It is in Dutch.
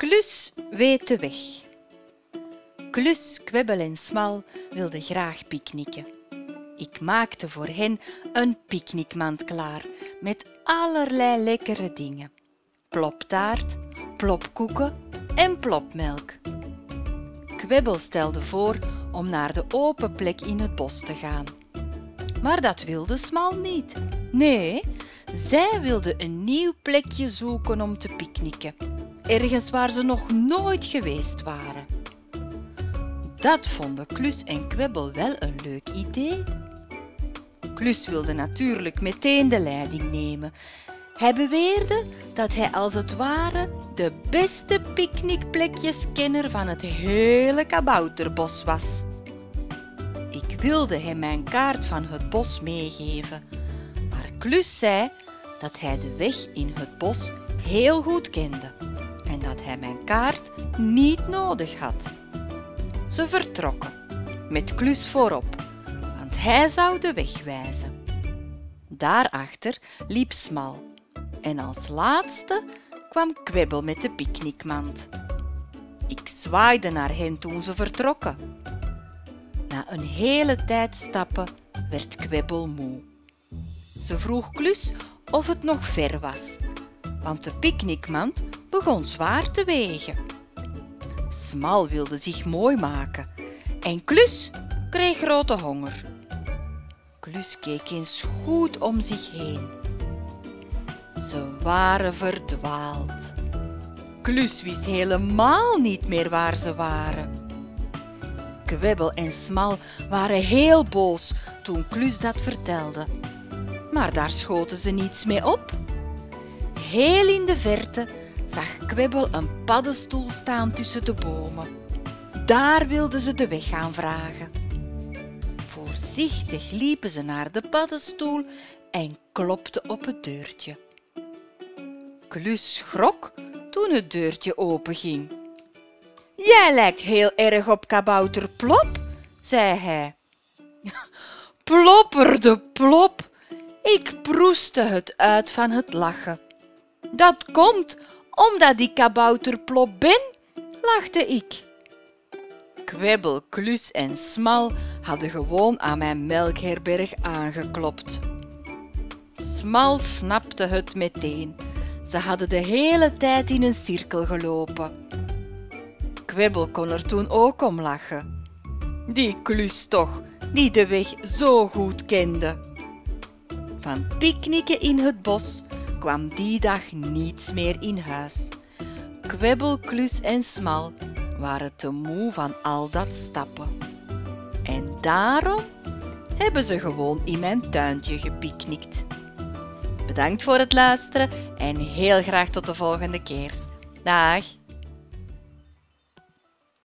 Klus weet de weg. Klus, Kwebbel en Smal wilden graag picknicken. Ik maakte voor hen een picknickmand klaar met allerlei lekkere dingen. Ploptaart, plopkoeken en plopmelk. Kwebbel stelde voor om naar de open plek in het bos te gaan. Maar dat wilde Smal niet. Nee, zij wilde een nieuw plekje zoeken om te picknicken. Ergens waar ze nog nooit geweest waren. Dat vonden Klus en Kwebbel wel een leuk idee. Klus wilde natuurlijk meteen de leiding nemen. Hij beweerde dat hij als het ware de beste picknickplekjeskenner van het hele kabouterbos was. Ik wilde hem mijn kaart van het bos meegeven, maar Klus zei dat hij de weg in het bos heel goed kende en dat hij mijn kaart niet nodig had. Ze vertrokken, met Klus voorop, want hij zou de weg wijzen. Daarachter liep Smal en als laatste kwam Kwebbel met de picknickmand. Ik zwaaide naar hen toen ze vertrokken. Na een hele tijd stappen werd Kwebbel moe. Ze vroeg Klus of het nog ver was, want de picknickmand begon zwaar te wegen. Smal wilde zich mooi maken en Klus kreeg grote honger. Klus keek eens goed om zich heen. Ze waren verdwaald. Klus wist helemaal niet meer waar ze waren. Kwebbel en Smal waren heel boos toen Klus dat vertelde. Maar daar schoten ze niets mee op. Heel in de verte zag Kwebbel een paddenstoel staan tussen de bomen. Daar wilden ze de weg gaan vragen. Voorzichtig liepen ze naar de paddenstoel en klopten op het deurtje. Klus schrok toen het deurtje openging. Jij lijkt heel erg op kabouter Plop, zei hij. Plopperde Plop. Ik proestte het uit van het lachen. Dat komt omdat ik kabouter Plop ben, lachte ik. Kwebbel, Klus en Smal hadden gewoon aan mijn melkherberg aangeklopt. Smal snapte het meteen. Ze hadden de hele tijd in een cirkel gelopen. Kwebbel kon er toen ook om lachen. Die Klus toch, die de weg zo goed kende. Van picknicken in het bos kwam die dag niets meer in huis. Kwebbel, Klus en Smal waren te moe van al dat stappen. En daarom hebben ze gewoon in mijn tuintje gepicnict. Bedankt voor het luisteren en heel graag tot de volgende keer. Dag!